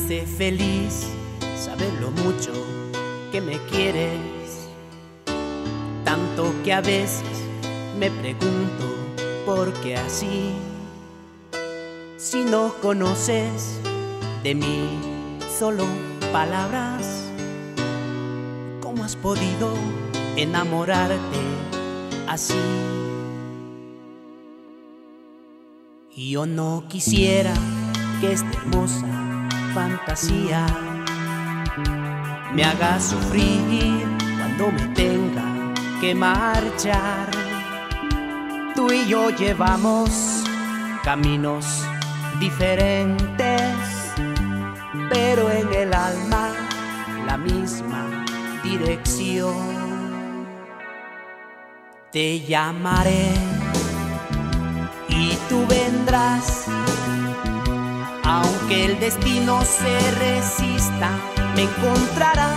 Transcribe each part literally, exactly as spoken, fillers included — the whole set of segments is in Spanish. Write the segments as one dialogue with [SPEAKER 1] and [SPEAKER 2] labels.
[SPEAKER 1] hace feliz saber lo mucho que me quieres, tanto que a veces me pregunto por qué así. Si no conoces de mí solo palabras, ¿cómo has podido enamorarte así? Y yo no quisiera que esta hermosa fantasía me haga sufrir cuando me tenga que marchar. Tú y yo llevamos caminos diferentes, pero en el alma la misma dirección. Te llamaré y tú vendrás, aunque el destino se resista, me encontrarás.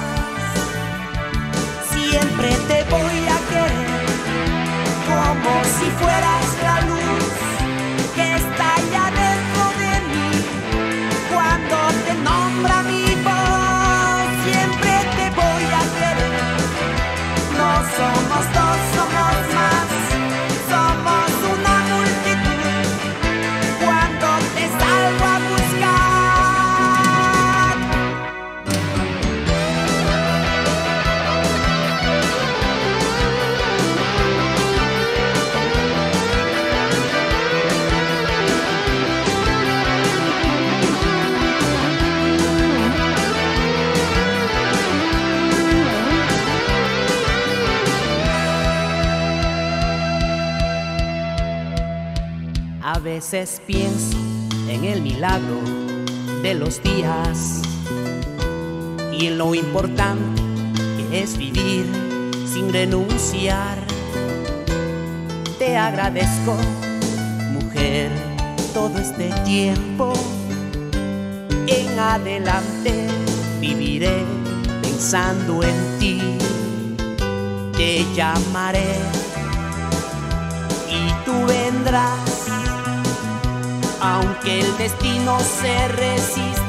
[SPEAKER 1] Siempre te voy a querer como si fueras la luz que estalla dentro de mí cuando te nombra mi voz. Siempre te voy a querer, no somos dos, somos más, somos una multitud cuando te salgo a buscar. A veces pienso en el milagro de los días y en lo importante que es vivir sin renunciar. Te agradezco, mujer, todo este tiempo. En adelante viviré pensando en ti. Te llamaré y tú vendrás, aunque el destino se resista.